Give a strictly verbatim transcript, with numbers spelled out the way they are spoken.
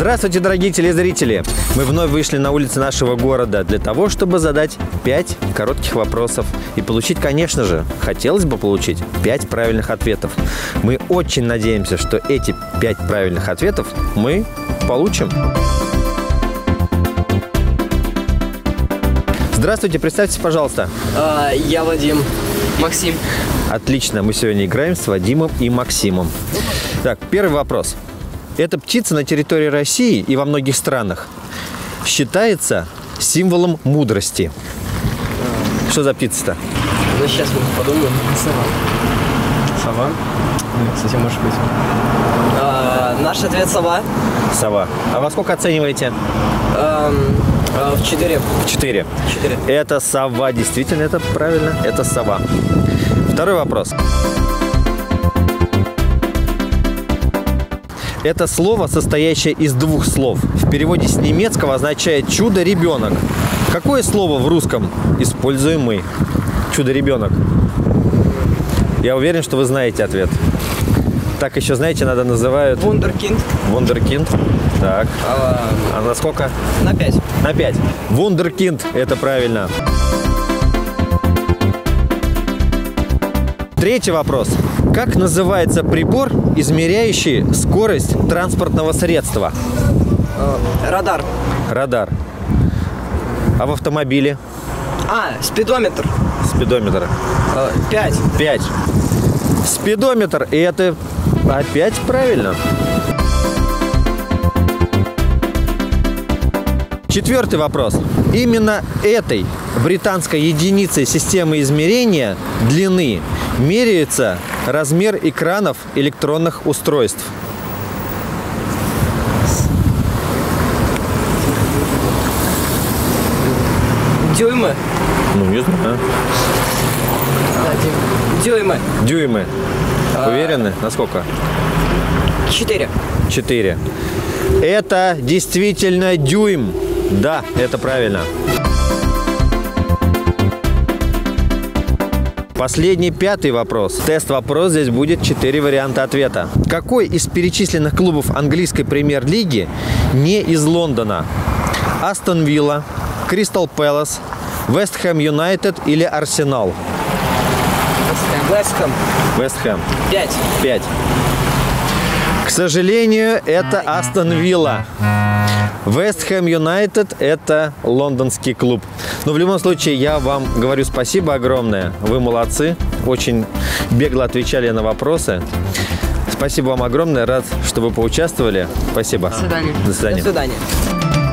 Здравствуйте, дорогие телезрители! Мы вновь вышли на улицы нашего города для того, чтобы задать пять коротких вопросов и получить, конечно же, хотелось бы получить пять правильных ответов. Мы очень надеемся, что эти пять правильных ответов мы получим. Здравствуйте, представьтесь, пожалуйста. А, я Вадим. Максим. Отлично, мы сегодня играем с Вадимом и Максимом. Так, первый вопрос. Эта птица на территории России и во многих странах считается символом мудрости. Что за птица-то? Ну, сейчас мы подумаем. Сова. Сова? Кстати, может быть. А, наш ответ сова. Сова. А во сколько оцениваете? А, а, в четыре. В четыре. Четыре. Это сова. Действительно, это правильно. Это сова. Второй вопрос. Это слово, состоящее из двух слов, в переводе с немецкого означает «чудо-ребенок». Какое слово в русском используем мы? Чудо-ребенок. Я уверен, что вы знаете ответ. Так еще, знаете, надо называют... Вундеркинд. Вундеркинд. Так. А, а на сколько? на пять. На пять. Вундеркинд. Это правильно. Третий вопрос. Как называется прибор, измеряющий скорость транспортного средства? А, радар. Радар. А в автомобиле? А, спидометр. Спидометр. А, пять. Пять. Спидометр. И это опять правильно. Четвертый вопрос. Именно этой британской единицей системы измерения длины меряется размер экранов электронных устройств. Дюймы. Ну, не знаю. Дюймы. Дюймы. Уверены? Насколько? Четыре. Четыре. Это действительно дюйм. Да, это правильно. Последний, пятый вопрос. Тест-вопрос, здесь будет четыре варианта ответа. Какой из перечисленных клубов английской премьер-лиги не из Лондона? Астон Вилла, Кристал Пэлас, Вест Хэм Юнайтед или Арсенал? Вест Хэм. Вест Хэм. Пять. Пять. К сожалению, это Астон Вилла. Вест Хэм Юнайтед – это лондонский клуб. Но в любом случае, я вам говорю спасибо огромное. Вы молодцы. Очень бегло отвечали на вопросы. Спасибо вам огромное. Рад, что вы поучаствовали. Спасибо. До свидания. До свидания. До свидания.